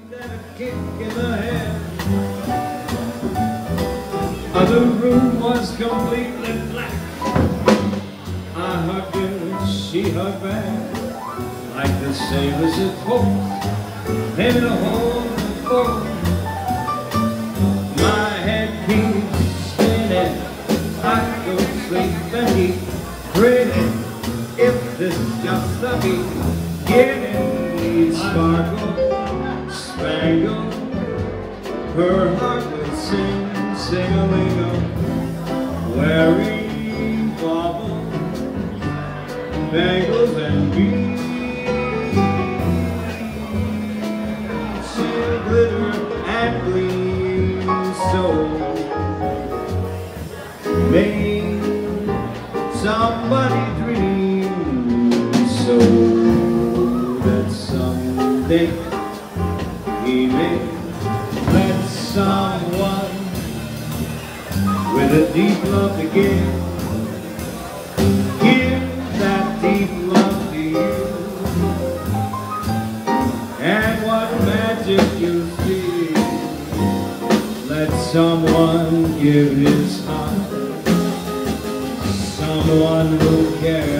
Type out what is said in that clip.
and a kick in the head. The room was completely black. I hugged her, she hugged back, like the sailors at port, in a hole in the boat. My head keeps spinning, I go sleep and keep grinning. If this is just the beginning, sparkle, spangle, her heart will sing, sing-a-ling-o, wearing baubles, bangles and beads. She'll glitter and gleam, so make somebody dream, so that someday he may let someone with a deep love to give that deep love to you. And what magic you see, let someone give his heart, someone who cares.